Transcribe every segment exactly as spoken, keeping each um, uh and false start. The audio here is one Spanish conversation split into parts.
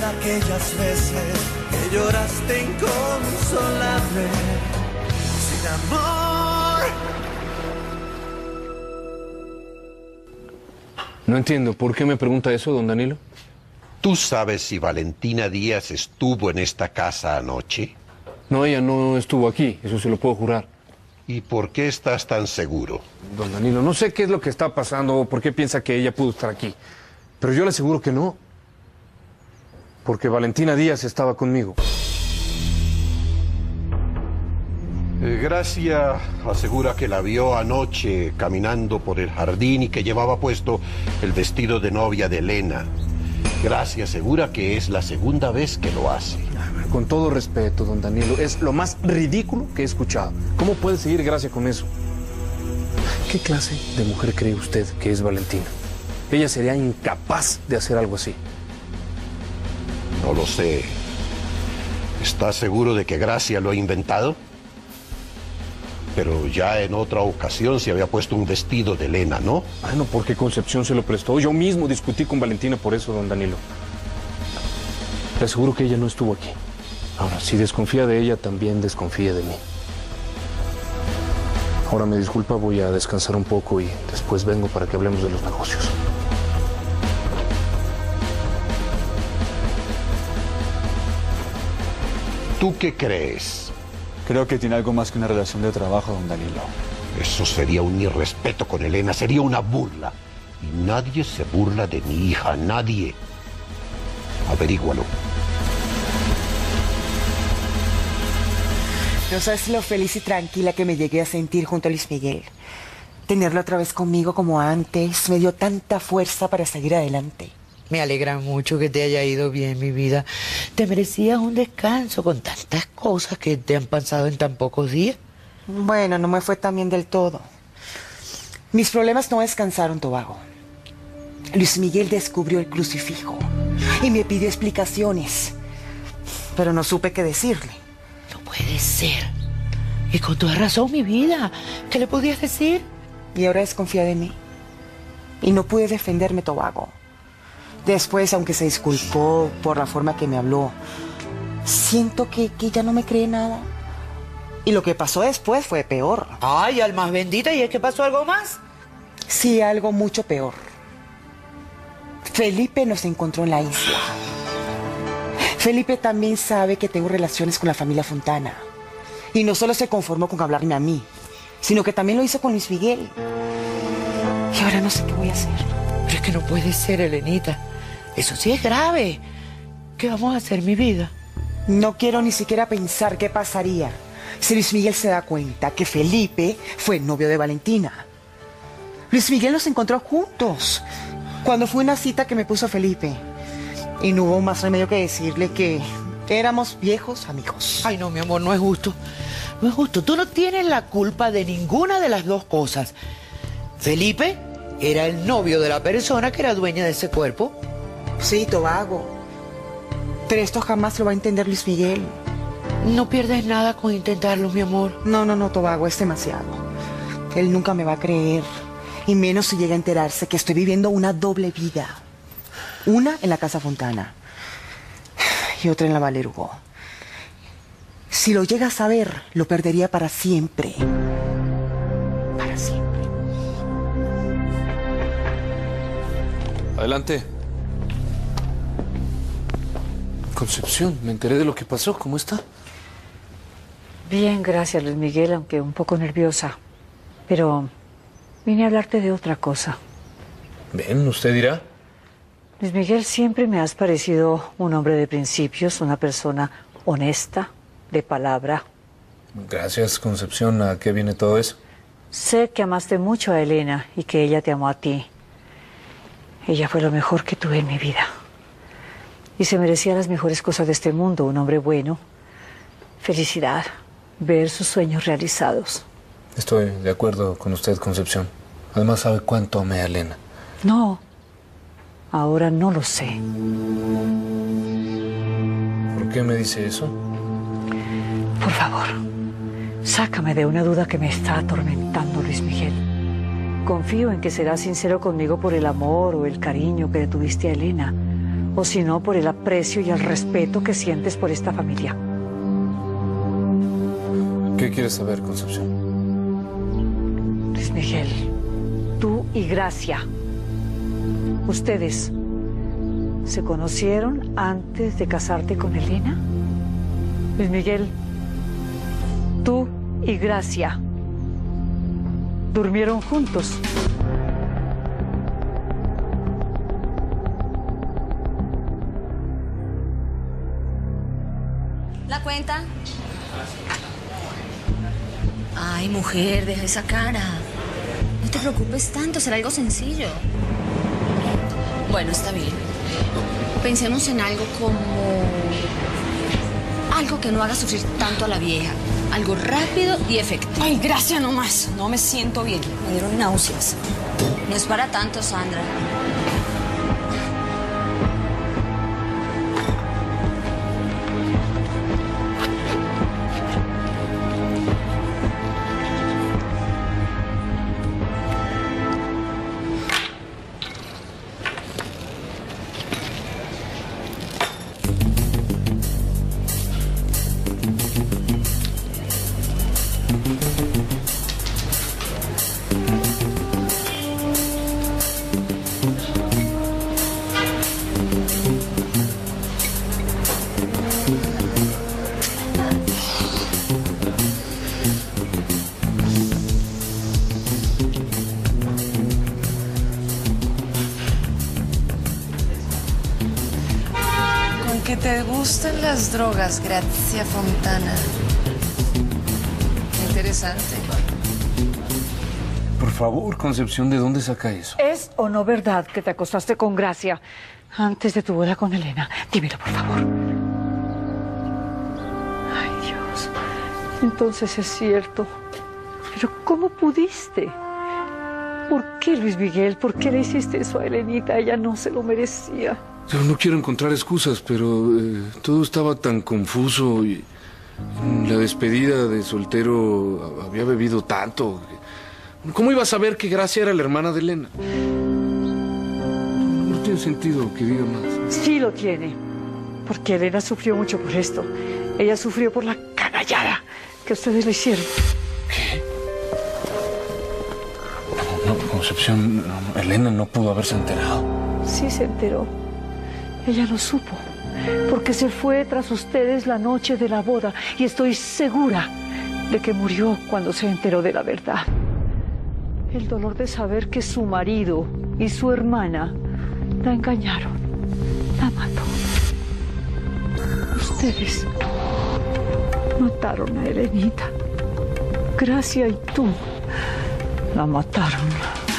aquellas veces que lloraste inconsolable, sin amor. No entiendo, ¿por qué me pregunta eso, don Danilo? ¿Tú sabes si Valentina Díaz estuvo en esta casa anoche? No, ella no estuvo aquí, eso se lo puedo jurar. ¿Y por qué estás tan seguro? Don Danilo, no sé qué es lo que está pasando o por qué piensa que ella pudo estar aquí. Pero yo le aseguro que no. Porque Valentina Díaz estaba conmigo. Eh, Gracia asegura que la vio anoche caminando por el jardín y que llevaba puesto el vestido de novia de Elena. Gracia asegura que es la segunda vez que lo hace. Con todo respeto, don Danilo, es lo más ridículo que he escuchado. ¿Cómo puede seguir Gracia con eso? ¿Qué clase de mujer cree usted que es Valentina? Ella sería incapaz de hacer algo así. No lo sé. ¿Estás seguro de que Gracia lo ha inventado? Pero ya en otra ocasión se había puesto un vestido de Elena, ¿no? Ah, no, porque Concepción se lo prestó. Yo mismo discutí con Valentina por eso, don Danilo. Le aseguro que ella no estuvo aquí. Ahora, si desconfía de ella, también desconfía de mí. Ahora me disculpa, voy a descansar un poco y después vengo para que hablemos de los negocios. ¿Tú qué crees? Creo que tiene algo más que una relación de trabajo, don Danilo. Eso sería un irrespeto con Elena, sería una burla. Y nadie se burla de mi hija, nadie. Averígualo. No sabes lo feliz y tranquila que me llegué a sentir junto a Luis Miguel. Tenerlo otra vez conmigo como antes me dio tanta fuerza para seguir adelante. Me alegra mucho que te haya ido bien, mi vida. Te merecías un descanso con tantas cosas que te han pasado en tan pocos días. Bueno, no me fue tan bien del todo. Mis problemas no descansaron, Tobago. Luis Miguel descubrió el crucifijo y me pidió explicaciones, pero no supe qué decirle. No puede ser. Y con toda razón, mi vida. ¿Qué le podías decir? Y ahora desconfía de mí. Y no pude defenderme, Tobago. Después, aunque se disculpó por la forma que me habló, siento que, que ya no me cree nada. Y lo que pasó después fue peor. Ay, almas benditas, ¿y es que pasó algo más? Sí, algo mucho peor. Felipe nos encontró en la isla. Felipe también sabe que tengo relaciones con la familia Fontana. Y no solo se conformó con hablarme a mí, sino que también lo hizo con Luis Miguel. Y ahora no sé qué voy a hacer. Pero es que no puede ser, Elenita. Eso sí es grave. ¿Qué vamos a hacer, mi vida? No quiero ni siquiera pensar qué pasaría si Luis Miguel se da cuenta que Felipe fue el novio de Valentina. Luis Miguel nos encontró juntos cuando fue una cita que me puso Felipe. Y no hubo más remedio que decirle que éramos viejos amigos. Ay, no, mi amor, no es justo. No es justo. Tú no tienes la culpa de ninguna de las dos cosas. Felipe era el novio de la persona que era dueña de ese cuerpo. Sí, Tobago. Pero esto jamás lo va a entender Luis Miguel. No pierdes nada con intentarlo, mi amor. No, no, no, Tobago, es demasiado. Él nunca me va a creer. Y menos si llega a enterarse que estoy viviendo una doble vida. Una en la Casa Fontana y otra en la Valer Hugo. Si lo llega a saber, lo perdería para siempre. Para siempre. Adelante. Concepción, me enteré de lo que pasó. ¿Cómo está? Bien, gracias, Luis Miguel, aunque un poco nerviosa. Pero vine a hablarte de otra cosa. Ven, usted dirá. Luis Miguel, siempre me has parecido un hombre de principios, una persona honesta, de palabra. Gracias, Concepción. ¿A qué viene todo eso? Sé que amaste mucho a Elena y que ella te amó a ti. Ella fue lo mejor que tuve en mi vida. Y se merecía las mejores cosas de este mundo, un hombre bueno, felicidad, ver sus sueños realizados. Estoy de acuerdo con usted, Concepción. Además, sabe cuánto amé a Elena. No, ahora no lo sé. ¿Por qué me dice eso? Por favor, sácame de una duda que me está atormentando, Luis Miguel. Confío en que serás sincero conmigo por el amor o el cariño que le tuviste a Elena, o si no, por el aprecio y el respeto que sientes por esta familia. ¿Qué quieres saber, Concepción? Luis Miguel, tú y Gracia, ¿ustedes se conocieron antes de casarte con Elena? Luis Miguel, tú y Gracia durmieron juntos. ¿La cuenta? Ay, mujer, deja esa cara. No te preocupes tanto, será algo sencillo. Bueno, está bien. Pensemos en algo como... algo que no haga sufrir tanto a la vieja. Algo rápido y efectivo. Ay, gracias nomás. No me siento bien. Me dieron náuseas. No es para tanto, Sandra. Que te gusten las drogas, Gracia Fontana. Interesante. Por favor, Concepción, ¿de dónde saca eso? ¿Es o no verdad que te acostaste con Gracia antes de tu boda con Elena? Dímelo, por favor. Ay, Dios. Entonces es cierto. Pero ¿cómo pudiste? ¿Por qué, Luis Miguel? ¿Por qué le hiciste eso a Elenita? Ella no se lo merecía. Yo no quiero encontrar excusas, pero eh, todo estaba tan confuso y en la despedida de soltero había bebido tanto. ¿Cómo iba a saber que Gracia era la hermana de Elena? No, no tiene sentido que diga más. Sí lo tiene, porque Elena sufrió mucho por esto. Ella sufrió por la canallada que ustedes le hicieron. ¿Qué? No, no, Concepción, no, Elena no pudo haberse enterado. Sí se enteró. Ella lo supo, porque se fue tras ustedes la noche de la boda y estoy segura de que murió cuando se enteró de la verdad. El dolor de saber que su marido y su hermana la engañaron, la mató. Ustedes mataron a Elenita. Gracia y tú la mataron.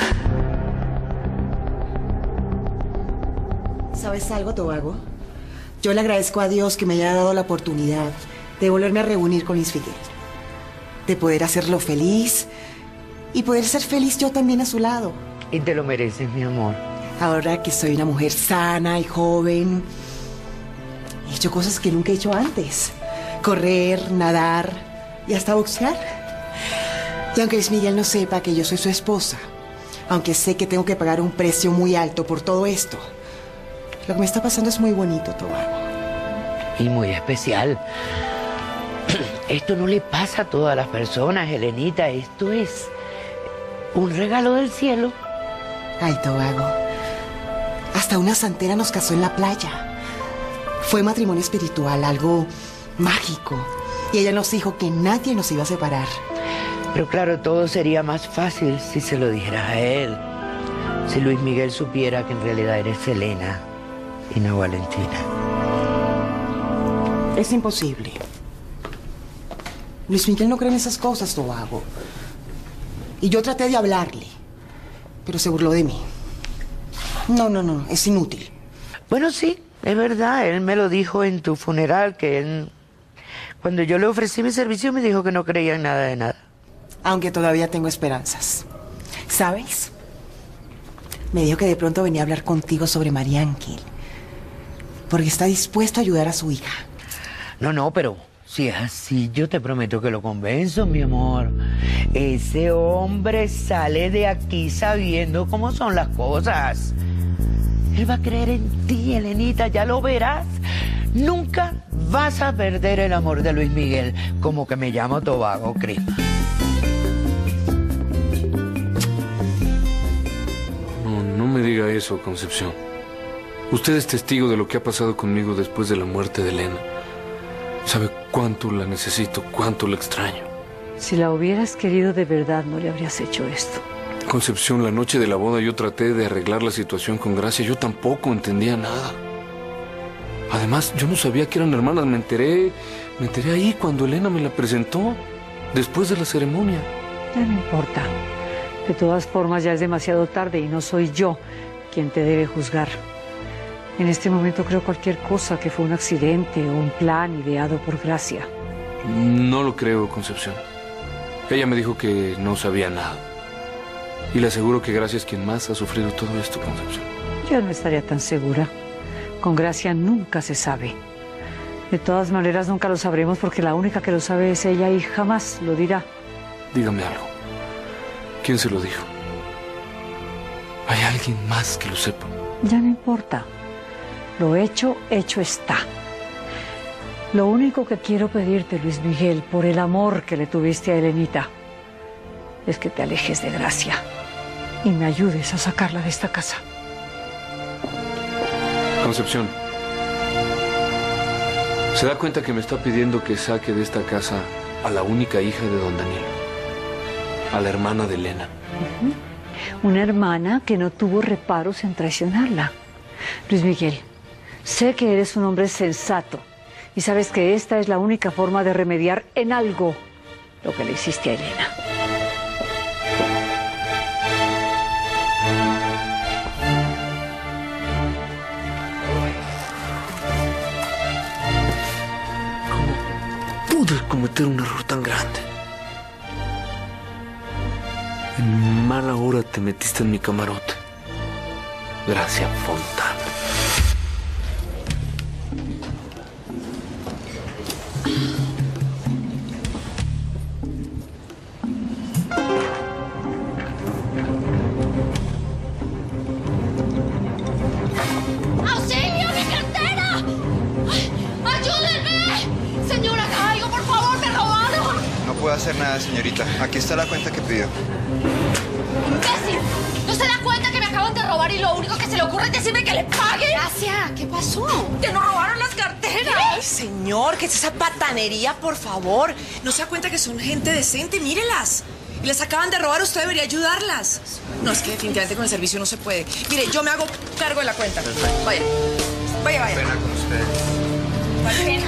¿Sabes algo, Tobago? Yo le agradezco a Dios que me haya dado la oportunidad de volverme a reunir con Luis Miguel, de poder hacerlo feliz y poder ser feliz yo también a su lado. Y te lo mereces, mi amor. Ahora que soy una mujer sana y joven, he hecho cosas que nunca he hecho antes. Correr, nadar y hasta boxear. Y aunque Luis Miguel no sepa que yo soy su esposa, aunque sé que tengo que pagar un precio muy alto por todo esto, lo que me está pasando es muy bonito, Tobago. Y muy especial. Esto no le pasa a todas las personas, Elenita. Esto es un regalo del cielo. Ay, Tobago. Hasta una santera nos casó en la playa. Fue matrimonio espiritual, algo mágico. Y ella nos dijo que nadie nos iba a separar. Pero claro, todo sería más fácil si se lo dijeras a él. Si Luis Miguel supiera que en realidad eres Elena y no Valentina. Es imposible. Luis Miguel no cree en esas cosas, Tobago. Y yo traté de hablarle, pero se burló de mí. No, no, no, es inútil. Bueno, sí, es verdad. Él me lo dijo en tu funeral, que él... Cuando yo le ofrecí mi servicio me dijo que no creía en nada de nada. Aunque todavía tengo esperanzas. ¿Sabes? Me dijo que de pronto venía a hablar contigo sobre María Ángel, porque está dispuesto a ayudar a su hija. No, no, pero si es así, yo te prometo que lo convenzo, mi amor. Ese hombre sale de aquí sabiendo cómo son las cosas. Él va a creer en ti, Elenita, ya lo verás. Nunca vas a perder el amor de Luis Miguel, como que me llamo Tobago, Cris. No, no me diga eso, Concepción. Usted es testigo de lo que ha pasado conmigo después de la muerte de Elena. Sabe cuánto la necesito, cuánto la extraño. Si la hubieras querido de verdad, no le habrías hecho esto. Concepción, la noche de la boda yo traté de arreglar la situación con Gracia. Yo tampoco entendía nada. Además, yo no sabía que eran hermanas. Me enteré, me enteré ahí cuando Elena me la presentó, después de la ceremonia. Ya no importa. De todas formas, ya es demasiado tarde y no soy yo quien te debe juzgar. En este momento creo cualquier cosa que fue un accidente o un plan ideado por Gracia. No lo creo, Concepción. Ella me dijo que no sabía nada. Y le aseguro que Gracia es quien más ha sufrido todo esto, Concepción. Yo no estaría tan segura. Con Gracia nunca se sabe. De todas maneras, nunca lo sabremos porque la única que lo sabe es ella y jamás lo dirá. Dígame algo. ¿Quién se lo dijo? ¿Hay alguien más que lo sepa? Ya no importa. Lo hecho, hecho está. Lo único que quiero pedirte, Luis Miguel, por el amor que le tuviste a Elenita, es que te alejes de Gracia y me ayudes a sacarla de esta casa. Concepción, ¿se da cuenta que me está pidiendo que saque de esta casa a la única hija de don Danilo? A la hermana de Elena. Uh-huh. Una hermana que no tuvo reparos en traicionarla. Luis Miguel, sé que eres un hombre sensato y sabes que esta es la única forma de remediar en algo lo que le hiciste a Elena. Pude cometer un error tan grande. En mala hora te metiste en mi camarote. Gracia Fontana. ¡Auxilio, mi cartera! ¡Ay, ¡ayúdenme! Señora, algo, por favor, me robaron. No puedo hacer nada, señorita. Aquí está la cuenta que pidió. ¡Imbécil! ¿No se da cuenta que me acaban de robar y lo único que se le ocurre es decirme que le pague? Gracia, ¿qué pasó? ¡Que nos robaron las carteras! Ay, señor, ¿qué es esa patanería, por favor? ¿No se da cuenta que son gente decente? Mírelas. Y las acaban de robar, usted debería ayudarlas. No, es que definitivamente con el servicio no se puede. Mire, yo me hago cargo de la cuenta. Perfecto. Vaya, vaya, vaya. Qué pena con usted. Qué pena.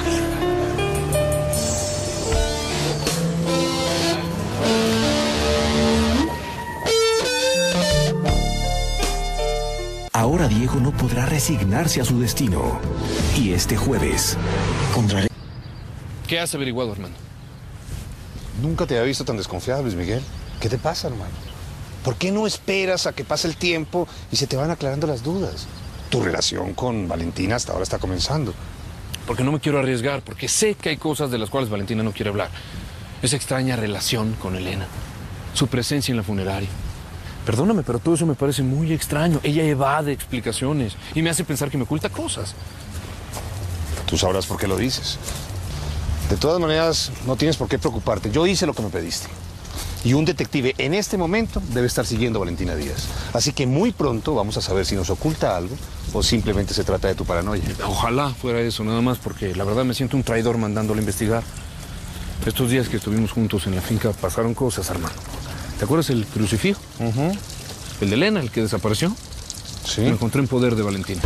Ahora Diego no podrá resignarse a su destino. Y este jueves, contra... ¿Qué has averiguado, hermano? Nunca te había visto tan desconfiado, Luis Miguel. ¿Qué te pasa, hermano? ¿Por qué no esperas a que pase el tiempo y se te van aclarando las dudas? Tu relación con Valentina hasta ahora está comenzando. Porque no me quiero arriesgar, porque sé que hay cosas de las cuales Valentina no quiere hablar. Esa extraña relación con Elena, su presencia en la funeraria. Perdóname, pero todo eso me parece muy extraño. Ella evade explicaciones y me hace pensar que me oculta cosas. Tú sabrás por qué lo dices. De todas maneras, no tienes por qué preocuparte. Yo hice lo que me pediste. Y un detective en este momento debe estar siguiendo a Valentina Díaz. Así que muy pronto vamos a saber si nos oculta algo o simplemente se trata de tu paranoia. Ojalá fuera eso, nada más, porque la verdad me siento un traidor mandándolo a investigar. Estos días que estuvimos juntos en la finca pasaron cosas, hermano. ¿Te acuerdas el crucifijo? Uh-huh. El de Elena, el que desapareció. Sí. Lo encontré en poder de Valentina.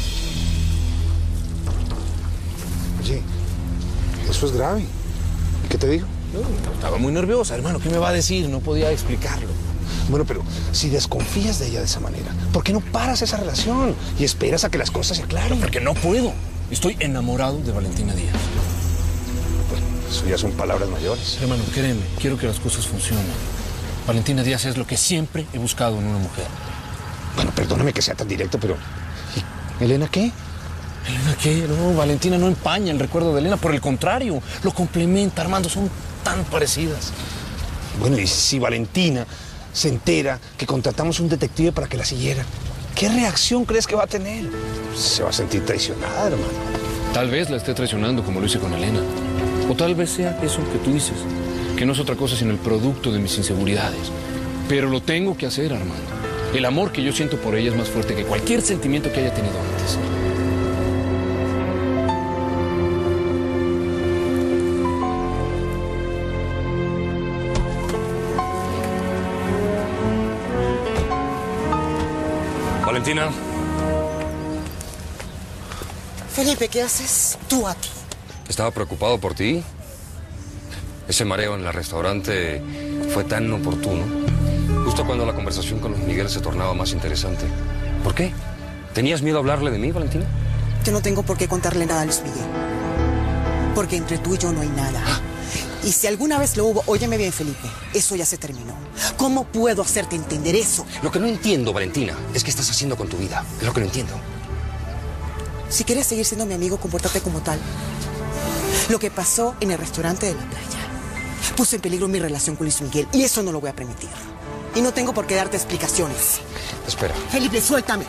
Oye, eso es grave. ¿Y qué te dijo? No, estaba muy nerviosa, hermano. ¿Qué me va a decir? No podía explicarlo. Bueno, pero si desconfías de ella de esa manera, ¿por qué no paras esa relación y esperas a que las cosas se aclaren? Porque no puedo. Estoy enamorado de Valentina Díaz. Bueno, eso ya son palabras mayores. Hermano, créeme, quiero que las cosas funcionen. Valentina Díaz es lo que siempre he buscado en una mujer. Bueno, perdóname que sea tan directo, pero... ¿Y Elena qué? ¿Elena qué? No, Valentina no empaña el recuerdo de Elena. Por el contrario, lo complementa, Armando. Son tan parecidas. Bueno, y si Valentina se entera que contratamos un detective para que la siguiera, ¿Qué reacción crees que va a tener? Se va a sentir traicionada, hermano. Tal vez la esté traicionando como lo hice con Elena. O tal vez sea eso que tú dices, que no es otra cosa sino el producto de mis inseguridades. Pero lo tengo que hacer, Armando. El amor que yo siento por ella es más fuerte que cualquier sentimiento que haya tenido antes. Valentina. Felipe, ¿qué haces tú aquí? Estaba preocupado por ti. Ese mareo en el restaurante fue tan inoportuno. Justo cuando la conversación con Luis Miguel se tornaba más interesante. ¿Por qué? ¿Tenías miedo a hablarle de mí, Valentina? Yo no tengo por qué contarle nada a Luis Miguel. Porque entre tú y yo no hay nada. Y si alguna vez lo hubo, óyeme bien, Felipe, eso ya se terminó. ¿Cómo puedo hacerte entender eso? Lo que no entiendo, Valentina, es qué estás haciendo con tu vida. Es lo que no entiendo. Si quieres seguir siendo mi amigo, compórtate como tal. Lo que pasó en el restaurante de la playa puso en peligro mi relación con Luis Miguel y eso no lo voy a permitir. Y no tengo por qué darte explicaciones. Espera. Felipe, suéltame.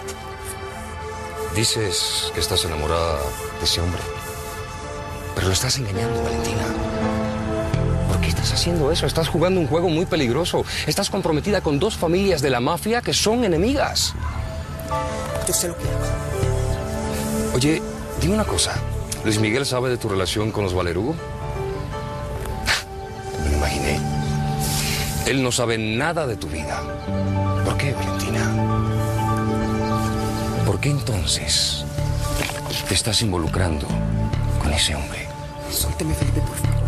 Dices que estás enamorada de ese hombre. Pero lo estás engañando, Valentina. ¿Por qué estás haciendo eso? Estás jugando un juego muy peligroso. Estás comprometida con dos familias de la mafia que son enemigas. Yo sé lo que hago. Oye, dime una cosa. ¿Luis Miguel sabe de tu relación con los Valerugo? Me lo imaginé. Él no sabe nada de tu vida. ¿Por qué, Valentina? ¿Por qué entonces te estás involucrando con ese hombre? Suélteme, Felipe, por favor.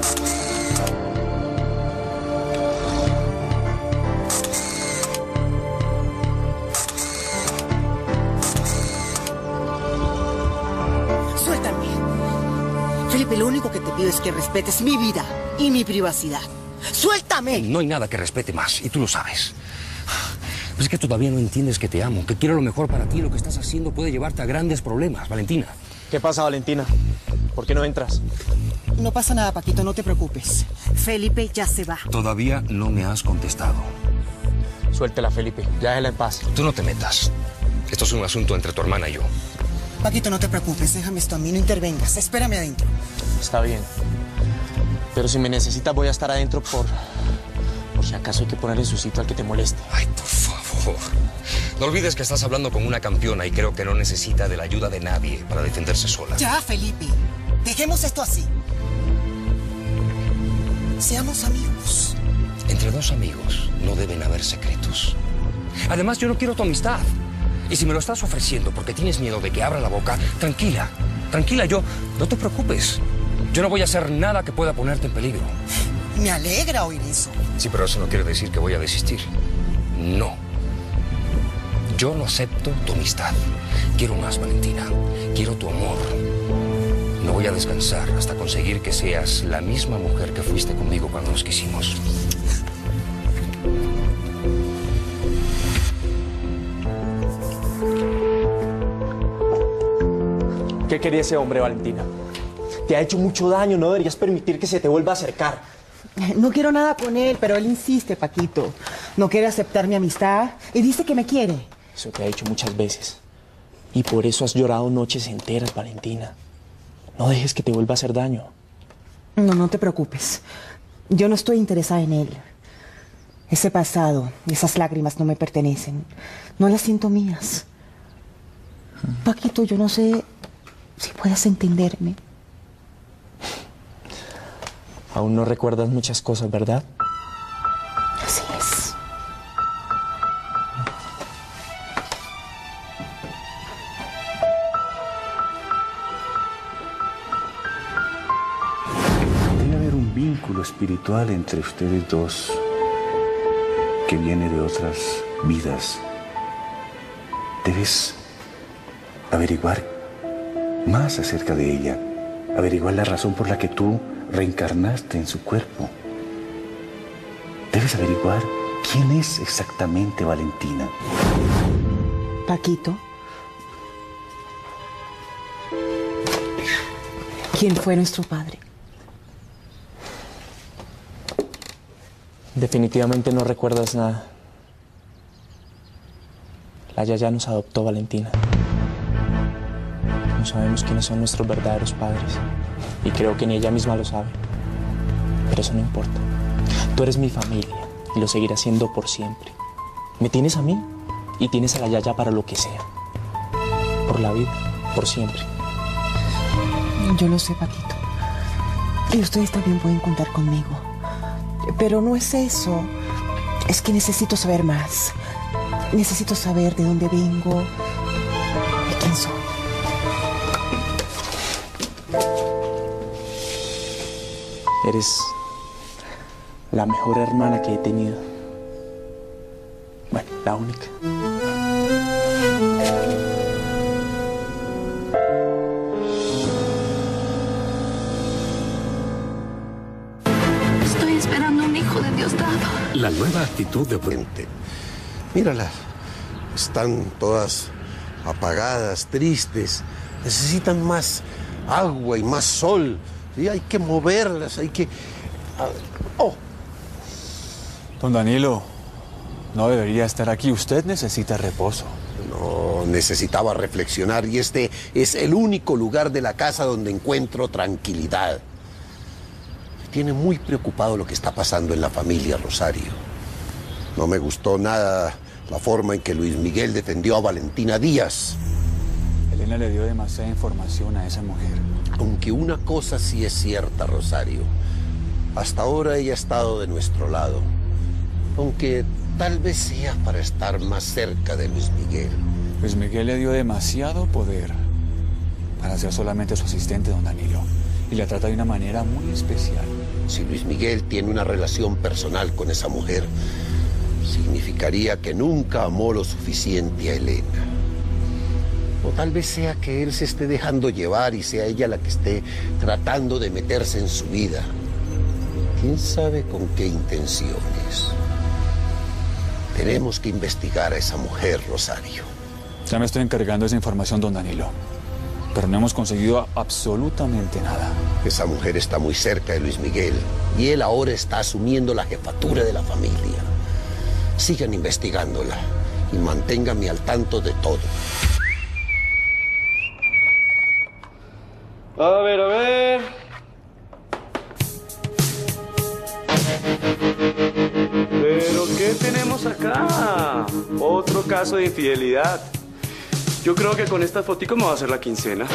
Suéltame. Felipe, lo único que te pido es que respetes mi vida y mi privacidad. ¡Suéltame! No hay nada que respete más, y tú lo sabes. Pero es que todavía no entiendes que te amo, que quiero lo mejor para ti. Lo que estás haciendo puede llevarte a grandes problemas, Valentina. ¿Qué pasa, Valentina? ¿Por qué no entras? No pasa nada, Paquito, no te preocupes. Felipe ya se va. Todavía no me has contestado. Suéltela, Felipe. Ya déjala en paz. Tú no te metas. Esto es un asunto entre tu hermana y yo. Paquito, no te preocupes. Déjame esto a mí, no intervengas. Espérame adentro. Está bien. Pero si me necesitas, voy a estar adentro por... por si acaso hay que poner en su sitio al que te moleste. Ay, por favor. No olvides que estás hablando con una campeona y creo que no necesita de la ayuda de nadie para defenderse sola. Ya, Felipe. Dejemos esto así. Seamos amigos. Entre dos amigos no deben haber secretos. Además, yo no quiero tu amistad. Y si me lo estás ofreciendo porque tienes miedo de que abra la boca, tranquila, tranquila, yo, no te preocupes. Yo no voy a hacer nada que pueda ponerte en peligro. Me alegra oír eso. Sí, pero eso no quiere decir que voy a desistir. No. Yo no acepto tu amistad. Quiero más, Valentina. Quiero tu amor. No voy a descansar hasta conseguir que seas la misma mujer que fuiste conmigo cuando nos quisimos. ¿Qué quería ese hombre, Valentina? Te ha hecho mucho daño, no deberías permitir que se te vuelva a acercar. No quiero nada con él, pero él insiste, Paquito. No quiere aceptar mi amistad y dice que me quiere. Eso te ha hecho muchas veces. Y por eso has llorado noches enteras, Valentina. No dejes que te vuelva a hacer daño. No, no te preocupes. Yo no estoy interesada en él. Ese pasado y esas lágrimas no me pertenecen. No las siento mías. Paquito, yo no sé si puedes entenderme. Aún no recuerdas muchas cosas, ¿verdad? Así es. Debe haber un vínculo espiritual entre ustedes dos que viene de otras vidas. Debes averiguar más acerca de ella, averiguar la razón por la que tú reencarnaste en su cuerpo. Debes averiguar quién es exactamente Valentina. Paquito, ¿quién fue nuestro padre? Definitivamente no recuerdas nada. La Yaya nos adoptó, Valentina. No sabemos quiénes son nuestros verdaderos padres. Y creo que ni ella misma lo sabe. Pero eso no importa. Tú eres mi familia y lo seguirás siendo por siempre. Me tienes a mí y tienes a la Yaya para lo que sea. Por la vida, por siempre. Yo lo sé, Paquito. Y ustedes también pueden contar conmigo. Pero no es eso. Es que necesito saber más. Necesito saber de dónde vengo y quién soy. Eres la mejor hermana que he tenido. Bueno, la única. Estoy esperando un hijo de Diosdado. La nueva actitud de Puente. Mírala. Están todas apagadas, tristes. Necesitan más agua y más sol. ¿Sí? Hay que moverlas, hay que... ¡Oh! Don Danilo, no debería estar aquí. Usted necesita reposo. No, necesitaba reflexionar y este es el único lugar de la casa donde encuentro tranquilidad. Me tiene muy preocupado lo que está pasando en la familia Rosario. No me gustó nada la forma en que Luis Miguel defendió a Valentina Díaz. Elena le dio demasiada información a esa mujer. Aunque una cosa sí es cierta, Rosario. Hasta ahora ella ha estado de nuestro lado. Aunque tal vez sea para estar más cerca de Luis Miguel. Luis Miguel le dio demasiado poder para ser solamente su asistente, don Danilo. Y la trata de una manera muy especial. Si Luis Miguel tiene una relación personal con esa mujer, significaría que nunca amó lo suficiente a Elena. O tal vez sea que él se esté dejando llevar y sea ella la que esté tratando de meterse en su vida. ¿Quién sabe con qué intenciones? Tenemos que investigar a esa mujer, Rosario. Ya me estoy encargando de esa información, don Danilo. Pero no hemos conseguido absolutamente nada. Esa mujer está muy cerca de Luis Miguel y él ahora está asumiendo la jefatura de la familia. Sigan investigándola y manténganme al tanto de todo. A ver, a ver. ¿Pero qué tenemos acá? Otro caso de infidelidad. Yo creo que con estas fotos me va a hacer la quincena.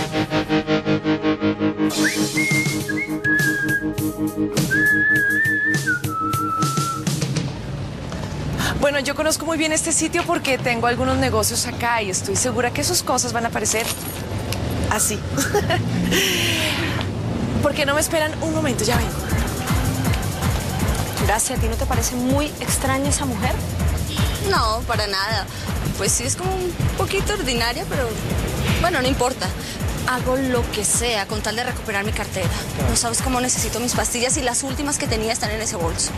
Bueno, yo conozco muy bien este sitio porque tengo algunos negocios acá y estoy segura que sus cosas van a aparecer así. ¿Por qué no me esperan un momento? Ya ven. Gracias, ¿a ti no te parece muy extraña esa mujer? No, para nada. Pues sí, es como un poquito ordinaria, pero bueno, no importa. Hago lo que sea con tal de recuperar mi cartera. No sabes cómo necesito mis pastillas y las últimas que tenía están en ese bolso.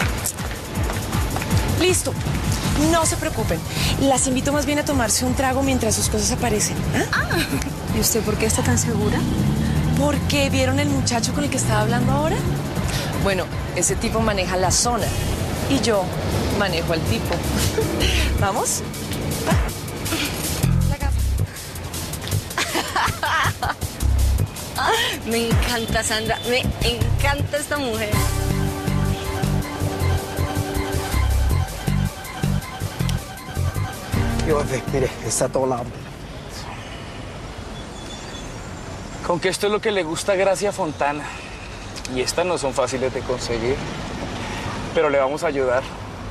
Listo. No se preocupen. Las invito más bien a tomarse un trago mientras sus cosas aparecen. ¿Ah? Ah. ¿Y usted por qué está tan segura? ¿Porque vieron el muchacho con el que estaba hablando ahora? Bueno, ese tipo maneja la zona y yo manejo al tipo. ¿Vamos? La gafa. Me encanta, Sandra. Me encanta esta mujer. Yo, mire, está todo lado. Con que esto es lo que le gusta a Gracia Fontana. Y estas no son fáciles de conseguir. Pero le vamos a ayudar.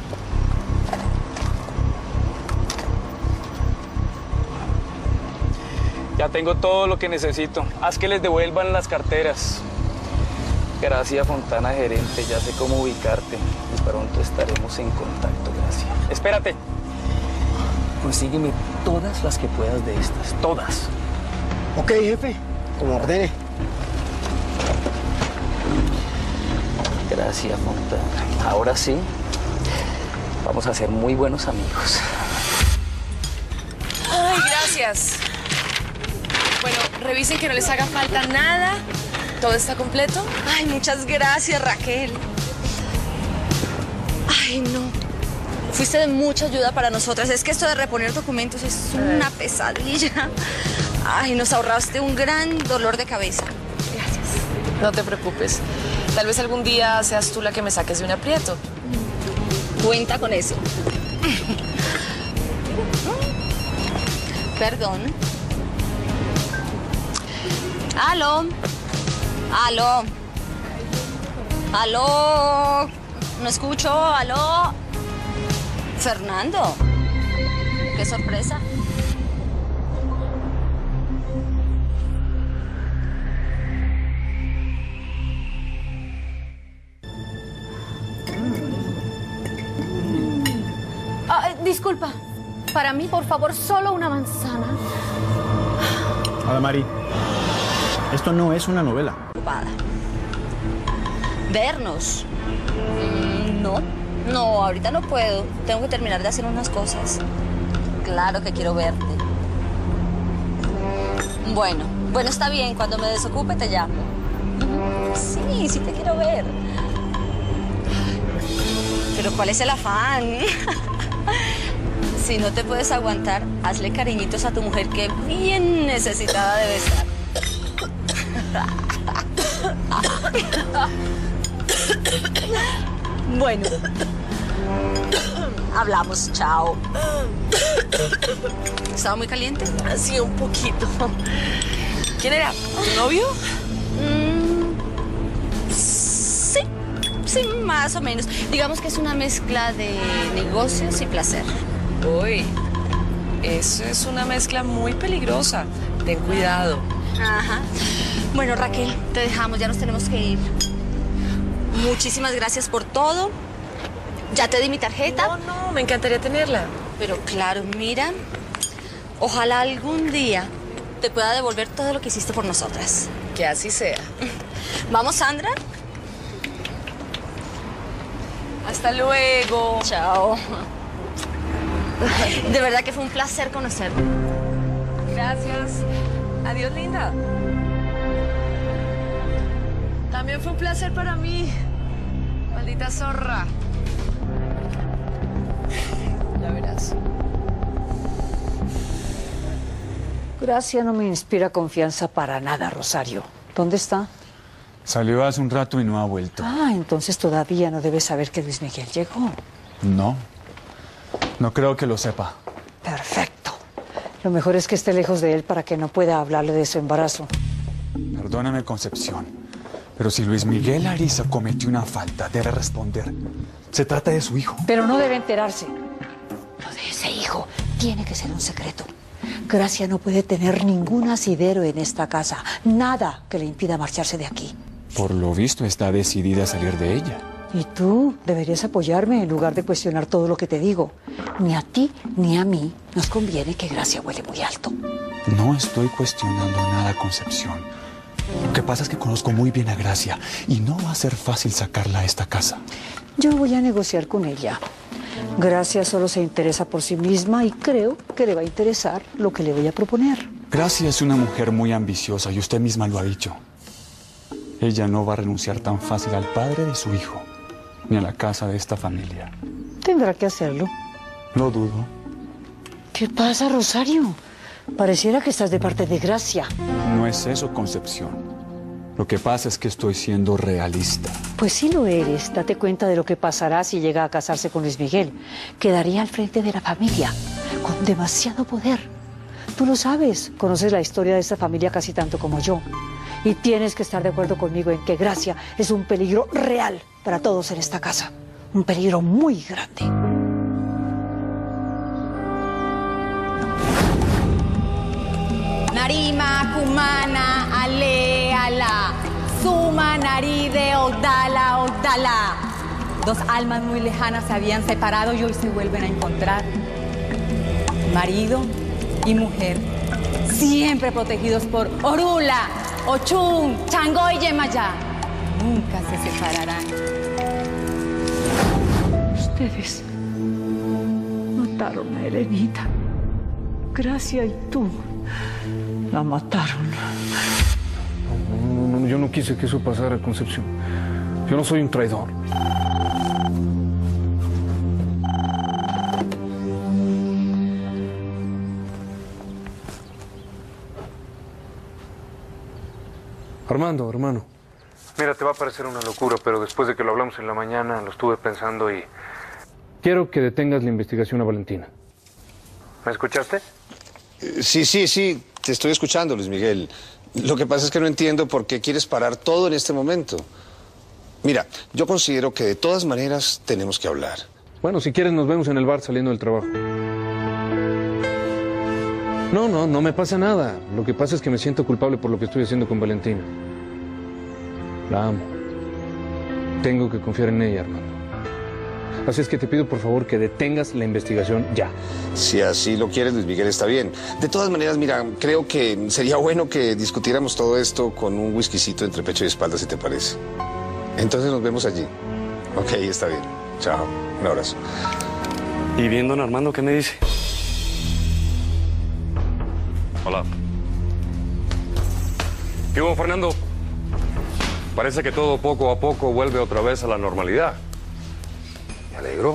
Ya tengo todo lo que necesito. Haz que les devuelvan las carteras. Gracia Fontana, gerente. Ya sé cómo ubicarte. Y pronto estaremos en contacto, Gracia. Espérate. Consígueme todas las que puedas de estas. Todas. Ok, jefe. Como ordene. Gracias, Fontana. Ahora sí, vamos a ser muy buenos amigos. Ay, gracias. Bueno, revisen que no les haga falta nada. ¿Todo está completo? Ay, muchas gracias, Raquel. Ay, no. Fuiste de mucha ayuda para nosotras. Es que esto de reponer documentos es una pesadilla. Ay, nos ahorraste un gran dolor de cabeza. Gracias. No te preocupes. Tal vez algún día seas tú la que me saques de un aprieto. Cuenta con eso. Perdón. Aló. Aló. Aló. No escucho. Aló. Fernando. Qué sorpresa. Ah, disculpa. Para mí, por favor, solo una manzana. Hola, Mari. Esto no es una novela. Ocupada. Vernos. Mm, no, no, ahorita no puedo. Tengo que terminar de hacer unas cosas. Claro que quiero verte. Bueno, bueno, está bien. Cuando me desocupe te llamo. Sí, sí te quiero ver. Pero ¿cuál es el afán? Si no te puedes aguantar, hazle cariñitos a tu mujer que bien necesitada debe estar. Bueno, hablamos, chao. ¿Estaba muy caliente? Sí, un poquito. ¿Quién era? ¿Tu novio? Mm, sí, sí, más o menos. Digamos que es una mezcla de negocios y placer. Uy, eso es una mezcla muy peligrosa. Ten cuidado. Ajá. Bueno, Raquel, te dejamos, ya nos tenemos que ir. Muchísimas gracias por todo. ¿Ya te di mi tarjeta? No, no, me encantaría tenerla. Pero claro, mira, ojalá algún día te pueda devolver todo lo que hiciste por nosotras. Que así sea. ¿Vamos, Sandra? Hasta luego. Chao. De verdad que fue un placer conocerte. Gracias. Adiós, linda. También fue un placer para mí. Maldita zorra. Ya verás. Gracia no me inspira confianza para nada, Rosario. ¿Dónde está? Salió hace un rato y no ha vuelto. Ah, entonces todavía no debes saber que Luis Miguel llegó. No. No creo que lo sepa. Perfecto. Lo mejor es que esté lejos de él para que no pueda hablarle de su embarazo. Perdóname, Concepción, pero si Luis Miguel Ariza cometió una falta, debe responder. Se trata de su hijo. Pero no debe enterarse. Lo de ese hijo tiene que ser un secreto. Gracia no puede tener ningún asidero en esta casa. Nada que le impida marcharse de aquí. Por lo visto, está decidida a salir de ella. Y tú deberías apoyarme en lugar de cuestionar todo lo que te digo. Ni a ti ni a mí nos conviene que Gracia huele muy alto. No estoy cuestionando nada, Concepción. Lo que pasa es que conozco muy bien a Gracia y no va a ser fácil sacarla a esta casa. Yo voy a negociar con ella. Gracia solo se interesa por sí misma y creo que le va a interesar lo que le voy a proponer. Gracia es una mujer muy ambiciosa y usted misma lo ha dicho. Ella no va a renunciar tan fácil al padre de su hijo, ni a la casa de esta familia. Tendrá que hacerlo. Lo dudo. ¿Qué pasa, Rosario? Pareciera que estás de parte de Gracia. No es eso, Concepción. Lo que pasa es que estoy siendo realista. Pues sí lo eres. Date cuenta de lo que pasará si llega a casarse con Luis Miguel. Quedaría al frente de la familia, con demasiado poder. Tú lo sabes, conoces la historia de esta familia casi tanto como yo. Y tienes que estar de acuerdo conmigo en que Gracia es un peligro real para todos en esta casa. Un peligro muy grande. Narima, Kumana, Ale, Ala, Suma, Naride, Ogdala, Ogdala. Dos almas muy lejanas se habían separado y hoy se vuelven a encontrar. Marido y mujer, siempre protegidos por Orula, Ochun, Chango y Yemayá. Nunca se separarán. Ustedes mataron a Elenita. Gracia y tú la mataron. No, no, yo no quise que eso pasara, Concepción. Yo no soy un traidor. Armando, hermano. Mira, te va a parecer una locura, pero después de que lo hablamos en la mañana, lo estuve pensando y... quiero que detengas la investigación a Valentina. ¿Me escuchaste? Sí, sí, sí, te estoy escuchando, Luis Miguel. Lo que pasa es que no entiendo por qué quieres parar todo en este momento. Mira, yo considero que de todas maneras tenemos que hablar. Bueno, si quieres nos vemos en el bar saliendo del trabajo. No, no, no me pasa nada. Lo que pasa es que me siento culpable por lo que estoy haciendo con Valentina. La amo. Tengo que confiar en ella, Armando. Así es que te pido por favor que detengas la investigación ya. Si así lo quieres, Luis Miguel, está bien. De todas maneras, mira, creo que sería bueno que discutiéramos todo esto con un whiskycito entre pecho y espalda, si te parece. Entonces nos vemos allí. Ok, está bien. Chao. Un abrazo. ¿Y bien, don Armando, qué me dice? Hola. ¿Qué hubo, Fernando? Parece que todo poco a poco vuelve otra vez a la normalidad. Me alegro.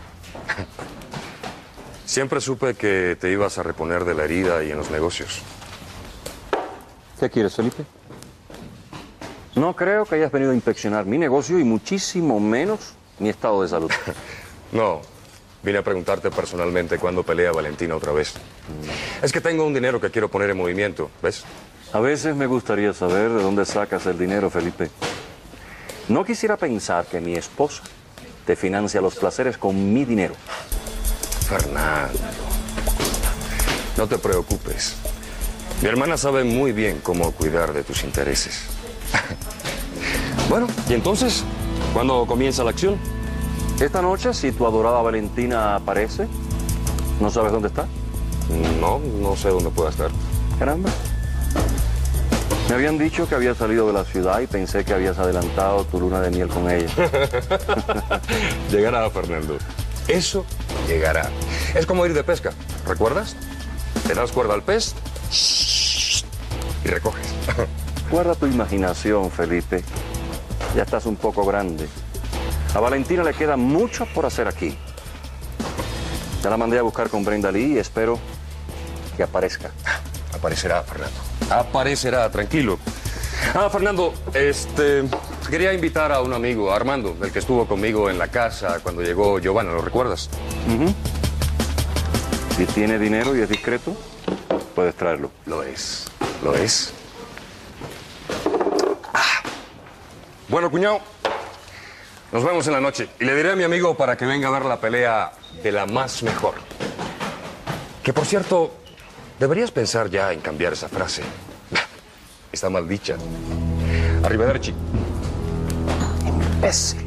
Siempre supe que te ibas a reponer de la herida y en los negocios. ¿Qué quieres, Felipe? No creo que hayas venido a inspeccionar mi negocio y muchísimo menos mi estado de salud. No, vine a preguntarte personalmente cuándo pelea Valentina otra vez. Es que tengo un dinero que quiero poner en movimiento, ¿ves? A veces me gustaría saber de dónde sacas el dinero, Felipe. No quisiera pensar que mi esposa te financia los placeres con mi dinero. Fernando, no te preocupes. Mi hermana sabe muy bien cómo cuidar de tus intereses. Bueno, ¿y entonces? ¿Cuándo comienza la acción? Esta noche, si tu adorada Valentina aparece, ¿no sabes dónde está? No, no sé dónde pueda estar. Caramba. Me habían dicho que había salido de la ciudad y pensé que habías adelantado tu luna de miel con ella. Llegará, Fernando. Eso llegará. Es como ir de pesca, ¿recuerdas? Te das cuerda al pez y recoges. Guarda tu imaginación, Felipe. Ya estás un poco grande. A Valentina le queda mucho por hacer aquí. Ya la mandé a buscar con Brenda Lee y espero que aparezca. Aparecerá, Fernando. Aparecerá, tranquilo. Ah, Fernando, este... quería invitar a un amigo, a Armando, el que estuvo conmigo en la casa cuando llegó Giovanna, ¿lo recuerdas? Uh-huh. Si tiene dinero y es discreto, puedes traerlo. Lo es, lo es. Ah. Bueno, cuñado, nos vemos en la noche. Y le diré a mi amigo para que venga a ver la pelea de la más mejor. Que, por cierto, deberías pensar ya en cambiar esa frase. Está mal dicha. Arrivederci. Imbécil.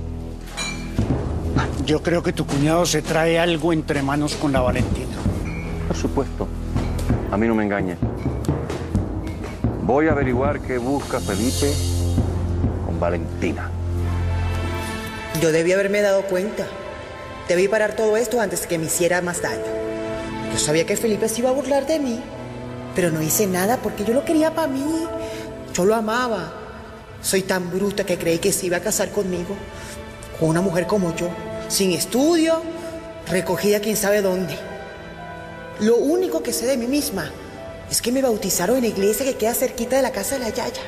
Yo creo que tu cuñado se trae algo entre manos con la Valentina. Por supuesto. A mí no me engaña. Voy a averiguar qué busca Felipe con Valentina. Yo debí haberme dado cuenta. Debí parar todo esto antes de que me hiciera más daño. Yo sabía que Felipe se iba a burlar de mí, pero no hice nada porque yo lo quería para mí. Yo lo amaba. Soy tan bruta que creí que se iba a casar conmigo, con una mujer como yo, sin estudio, recogida quién sabe dónde. Lo único que sé de mí misma es que me bautizaron en la iglesia que queda cerquita de la casa de la Yaya.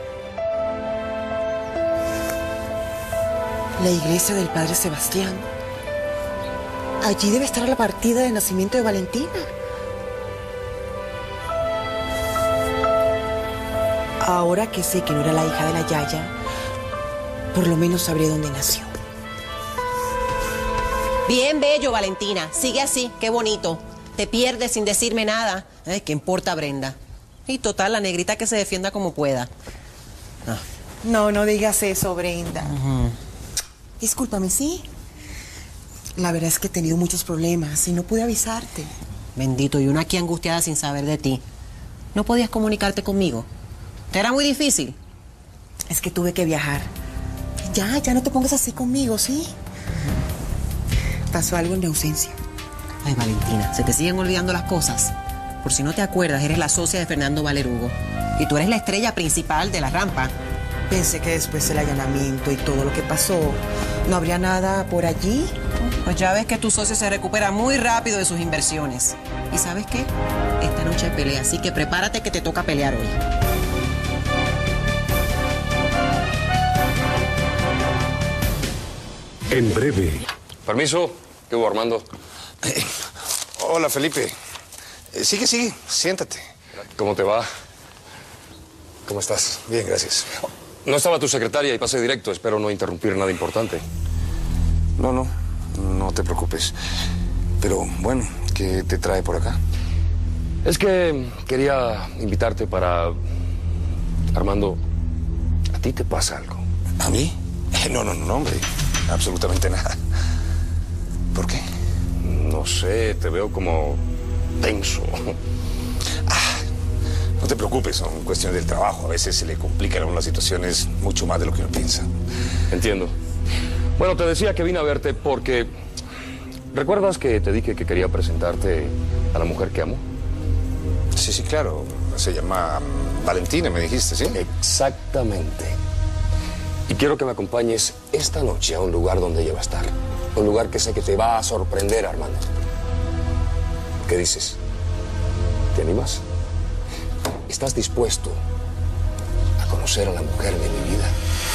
La iglesia del Padre Sebastián. Allí debe estar la partida de nacimiento de Valentina. Ahora que sé que no era la hija de la Yaya, por lo menos sabré dónde nació. Bien bello, Valentina. Sigue así, qué bonito. Te pierdes sin decirme nada. Ay, ¿qué importa, Brenda? Y total, la negrita que se defienda como pueda. Ah. No, no digas eso, Brenda. Uh-huh. Discúlpame, ¿sí? La verdad es que he tenido muchos problemas y no pude avisarte. Bendito, y una aquí angustiada sin saber de ti. ¿No podías comunicarte conmigo? ¿Te era muy difícil? Es que tuve que viajar. Ya, ya no te pongas así conmigo, ¿sí? Pasó algo en mi ausencia. Ay, Valentina, se te siguen olvidando las cosas. Por si no te acuerdas, eres la socia de Fernando Valerugo. Y tú eres la estrella principal de la rampa. Pensé que después del allanamiento y todo lo que pasó, ¿no habría nada por allí? Pues ya ves que tu socio se recupera muy rápido de sus inversiones. ¿Y sabes qué? Esta noche hay pelea, así que prepárate que te toca pelear hoy. En breve. Permiso, ¿qué hubo, Armando? Eh, hola, Felipe. Eh, sigue, sigue, siéntate. ¿Cómo te va? ¿Cómo estás? Bien, gracias. No estaba tu secretaria y pasé directo. Espero no interrumpir nada importante. No, no, no te preocupes. Pero, bueno, ¿qué te trae por acá? Es que quería invitarte para... Armando, ¿a ti te pasa algo? ¿A mí? No, no, no, hombre. Absolutamente nada. ¿Por qué? No sé, te veo como tenso. Ah, no te preocupes, son cuestiones del trabajo. A veces se le complican algunas situaciones mucho más de lo que uno piensa. Entiendo. Bueno, te decía que vine a verte porque... ¿Recuerdas que te dije que quería presentarte a la mujer que amo? Sí, sí, claro. Se llama Valentina, me dijiste, ¿sí? Exactamente. Y quiero que me acompañes esta noche a un lugar donde ella va a estar. Un lugar que sé que te va a sorprender, Armando. ¿Qué dices? ¿Te animas? ¿Estás dispuesto a conocer a la mujer de mi vida?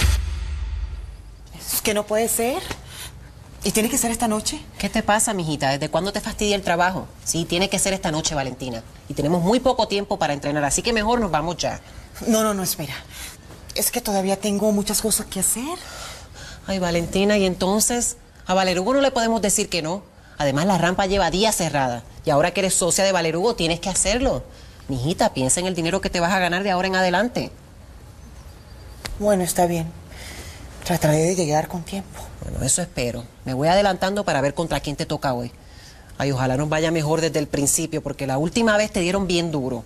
Es que no puede ser. ¿Y tiene que ser esta noche? ¿Qué te pasa, mijita? ¿Desde cuándo te fastidia el trabajo? Sí, tiene que ser esta noche, Valentina. Y tenemos muy poco tiempo para entrenar, así que mejor nos vamos ya. No, no, no, espera. Es que todavía tengo muchas cosas que hacer. Ay, Valentina, ¿y entonces? A Valerugo no le podemos decir que no. Además, la rampa lleva días cerrada. Y ahora que eres socia de Valerugo, tienes que hacerlo. Mijita, piensa en el dinero que te vas a ganar de ahora en adelante. Bueno, está bien. Trataré de llegar con tiempo. Bueno, eso espero. Me voy adelantando para ver contra quién te toca hoy. Ay, ojalá nos vaya mejor desde el principio, porque la última vez te dieron bien duro.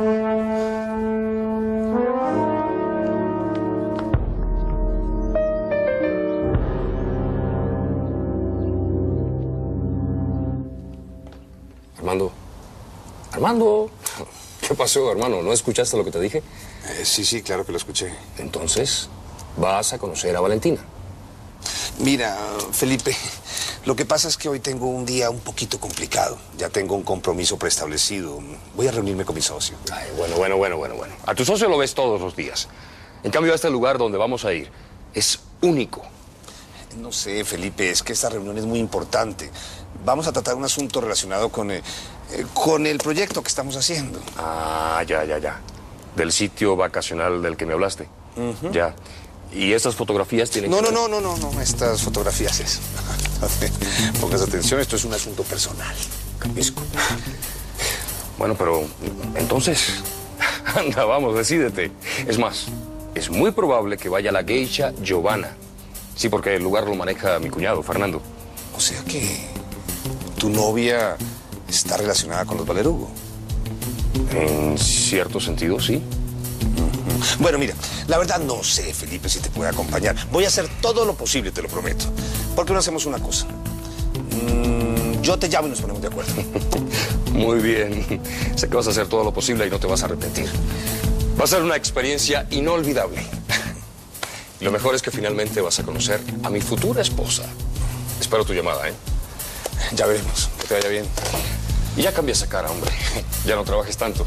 Armando. Armando. ¿Qué pasó, hermano? ¿No escuchaste lo que te dije? Eh, sí, sí, claro que lo escuché. Entonces, vas a conocer a Valentina. Mira, Felipe, lo que pasa es que hoy tengo un día un poquito complicado. Ya tengo un compromiso preestablecido. Voy a reunirme con mi socio. Ay, bueno, bueno, bueno, bueno, bueno. A tu socio lo ves todos los días. En cambio, a este lugar donde vamos a ir es único. No sé, Felipe, es que esta reunión es muy importante. Vamos a tratar un asunto relacionado con, eh, eh, con el proyecto que estamos haciendo. Ah, ya, ya, ya. Del sitio vacacional del que me hablaste. Uh-huh. Ya. ¿Y estas fotografías tienen no, que no, ver? no, no, no, no, estas fotografías es... Pongas atención, esto es un asunto personal. Capisco. Bueno, pero entonces... Anda, vamos, decídete. Es más, es muy probable que vaya la geisha Giovanna. Sí, porque el lugar lo maneja mi cuñado, Fernando. O sea que... tu novia está relacionada con los Valerugo. En cierto sentido, sí. Bueno, mira, la verdad no sé, Felipe, si te puede acompañar. Voy a hacer todo lo posible, te lo prometo. ¿Por qué no hacemos una cosa? Mm, yo te llamo y nos ponemos de acuerdo. Muy bien. Sé que vas a hacer todo lo posible y no te vas a arrepentir. Va a ser una experiencia inolvidable. Y lo mejor es que finalmente vas a conocer a mi futura esposa. Espero tu llamada, ¿eh? Ya veremos. Que te vaya bien. Y ya cambia esa cara, hombre. Ya no trabajes tanto.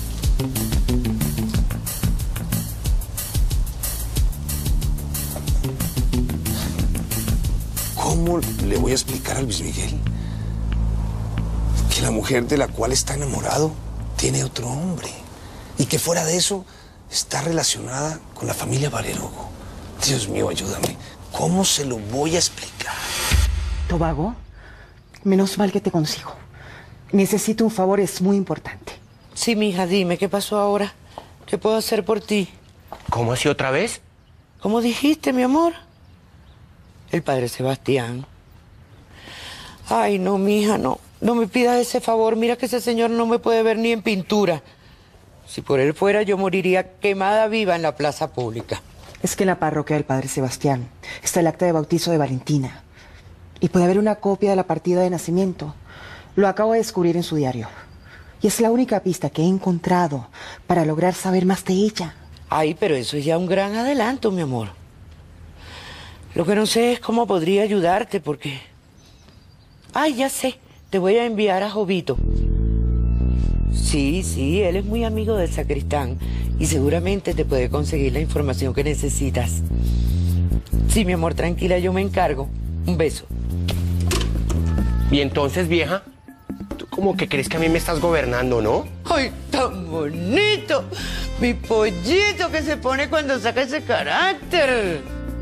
¿Cómo le voy a explicar a Luis Miguel que la mujer de la cual está enamorado tiene otro hombre? Y que fuera de eso está relacionada con la familia Valerugo. Dios mío, ayúdame. ¿Cómo se lo voy a explicar? Tobago, menos mal que te consigo. Necesito un favor, es muy importante. Sí, mija, dime, ¿qué pasó ahora? ¿Qué puedo hacer por ti? ¿Cómo así otra vez? ¿Cómo dijiste, mi amor? El padre Sebastián. Ay, no, mija, no. No me pidas ese favor. Mira que ese señor no me puede ver ni en pintura. Si por él fuera, yo moriría quemada viva en la plaza pública. Es que en la parroquia del padre Sebastián está el acta de bautizo de Valentina. Y puede haber una copia de la partida de nacimiento. Lo acabo de descubrir en su diario. Y es la única pista que he encontrado para lograr saber más de ella. Ay, pero eso es ya un gran adelanto, mi amor. Lo que no sé es cómo podría ayudarte, porque... Ay, ya sé. Te voy a enviar a Jovito. Sí, sí, él es muy amigo del sacristán y seguramente te puede conseguir la información que necesitas. Sí, mi amor, tranquila, yo me encargo. Un beso. Y entonces, vieja, tú como que crees que a mí me estás gobernando, ¿no? ¡Ay, tan bonito! Mi pollito que se pone cuando saca ese carácter.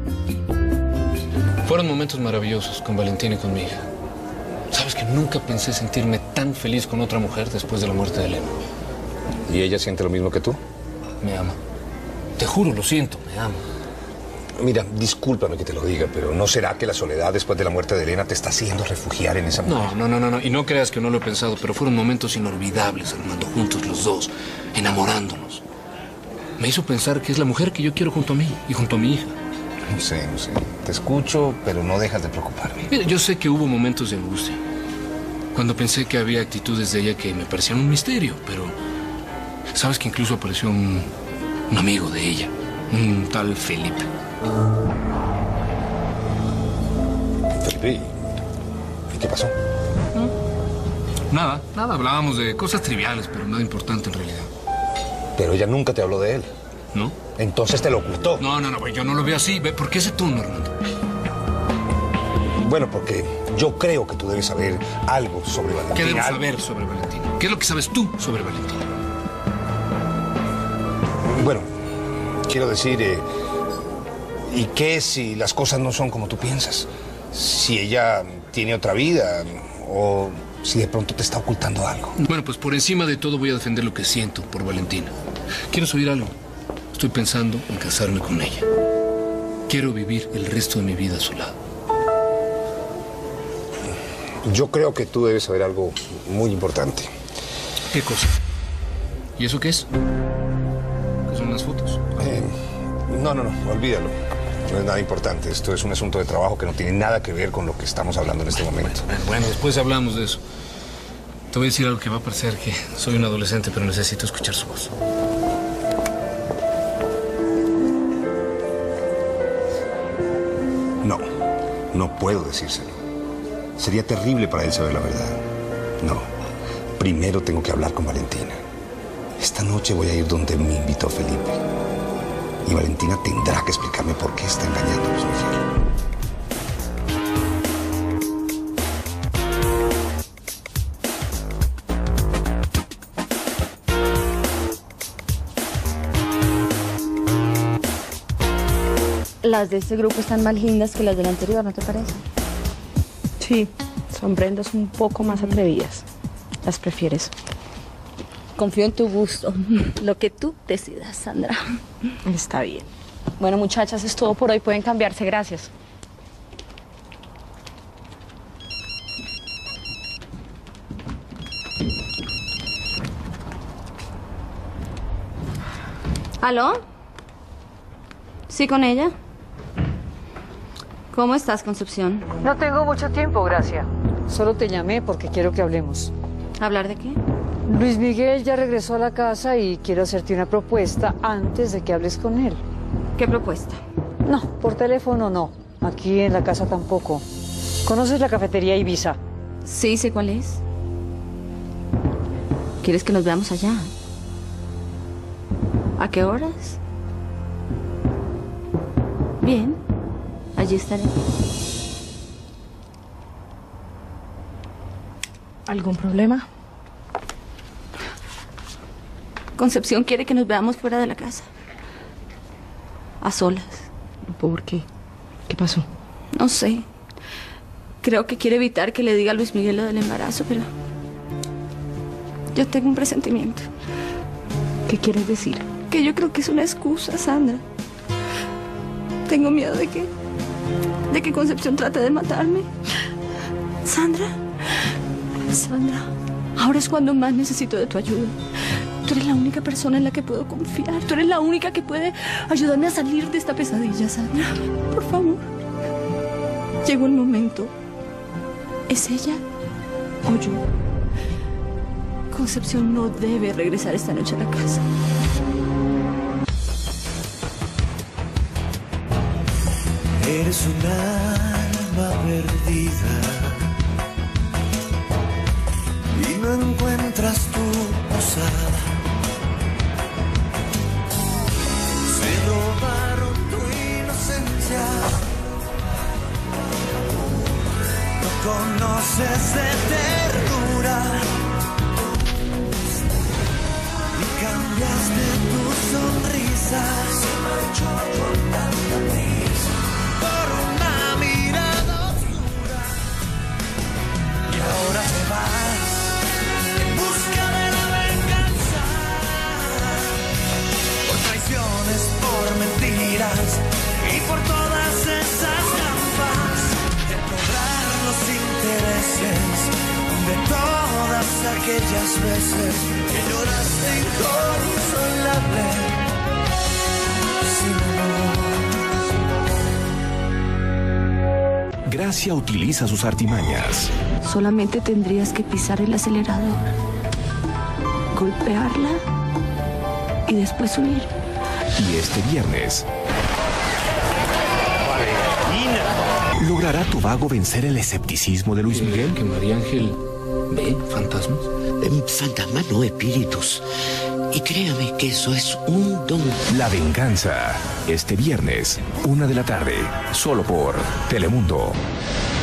Fueron momentos maravillosos con Valentina y con mi hija. Sabes que nunca pensé sentirme tan feliz con otra mujer después de la muerte de Elena. ¿Y ella siente lo mismo que tú? Me ama. Te juro, lo siento, me ama. Mira, discúlpame que te lo diga, pero ¿no será que la soledad después de la muerte de Elena te está haciendo refugiar en esa mujer? No, no, no, no, no. Y no creas que no lo he pensado, pero fueron momentos inolvidables, Armando, juntos los dos, enamorándonos. Me hizo pensar que es la mujer que yo quiero junto a mí y junto a mi hija. No sé, no sé. Te escucho, pero no dejas de preocuparme. Mira, yo sé que hubo momentos de angustia. Cuando pensé que había actitudes de ella que me parecían un misterio, pero... Sabes que incluso apareció un, un amigo de ella, un tal Felipe. Felipe, ¿y qué pasó? Nada, nada. Hablábamos de cosas triviales, pero nada importante en realidad. Pero ella nunca te habló de él. ¿No? Entonces te lo ocultó. No, no, no, yo no lo veo así. ¿Por qué ese tono, Armando? Bueno, porque yo creo que tú debes saber algo sobre Valentina. ¿Qué debo saber sobre Valentina? ¿Qué es lo que sabes tú sobre Valentina? Bueno, quiero decir, eh, ¿y qué si las cosas no son como tú piensas? Si ella tiene otra vida o si de pronto te está ocultando algo. Bueno, pues por encima de todo voy a defender lo que siento por Valentina. ¿Quieres oír algo? Estoy pensando en casarme con ella. Quiero vivir el resto de mi vida a su lado. Yo creo que tú debes saber algo muy importante. ¿Qué cosa? ¿Y eso qué es? ¿Qué son las fotos? Eh, no, no, no, olvídalo. No es nada importante. Esto es un asunto de trabajo que no tiene nada que ver con lo que estamos hablando en este momento. Bueno, bueno, después hablamos de eso. Te voy a decir algo que va a parecer que soy un adolescente, pero necesito escuchar su voz. No, no puedo decírselo. Sería terrible para él saber la verdad. No, primero tengo que hablar con Valentina. Esta noche voy a ir donde me invitó Felipe. Y Valentina tendrá que explicarme por qué está engañando a Luis Miguel. Las de este grupo están más lindas que las del anterior, ¿no te parece? Sí, son prendas un poco más atrevidas. ¿Las prefieres? Confío en tu gusto. Lo que tú decidas, Sandra. Está bien. Bueno, muchachas, es todo por hoy. Pueden cambiarse. Gracias. ¿Aló? ¿Sí con ella? ¿Cómo estás, Concepción? No tengo mucho tiempo, Gracia. Solo te llamé porque quiero que hablemos. ¿Hablar de qué? Luis Miguel ya regresó a la casa y quiero hacerte una propuesta antes de que hables con él. ¿Qué propuesta? No, por teléfono no. Aquí en la casa tampoco. ¿Conoces la cafetería Ibiza? Sí, sé cuál es. ¿Quieres que nos veamos allá? ¿A qué horas? Bien, allí estaré. ¿Algún problema? Concepción quiere que nos veamos fuera de la casa. A solas. ¿Por qué? ¿Qué pasó? No sé. Creo que quiere evitar que le diga a Luis Miguel lo del embarazo, pero... yo tengo un presentimiento. ¿Qué quieres decir? Que yo creo que es una excusa, Sandra. Tengo miedo de que... de que Concepción trate de matarme. Sandra... Sandra, ahora es cuando más necesito de tu ayuda. Tú eres la única persona en la que puedo confiar. Tú eres la única que puede ayudarme a salir de esta pesadilla, Sandra. Por favor. Llegó el momento. ¿Es ella o yo? Concepción no debe regresar esta noche a la casa. Eres un alma perdida y no encuentras tu posada. Se robaron tu inocencia aquellas veces que lloraste inconsolable sin amor. Gracia utiliza sus artimañas. Solamente tendrías que pisar el acelerador, golpearla y después huir. Y este viernes ¿logrará Tobago vencer el escepticismo de Luis Miguel? ¿Que María Ángel ve fantasmas? Fantasmas no, espíritus. Y créame que eso es un don. La venganza. Este viernes, una de la tarde, solo por Telemundo.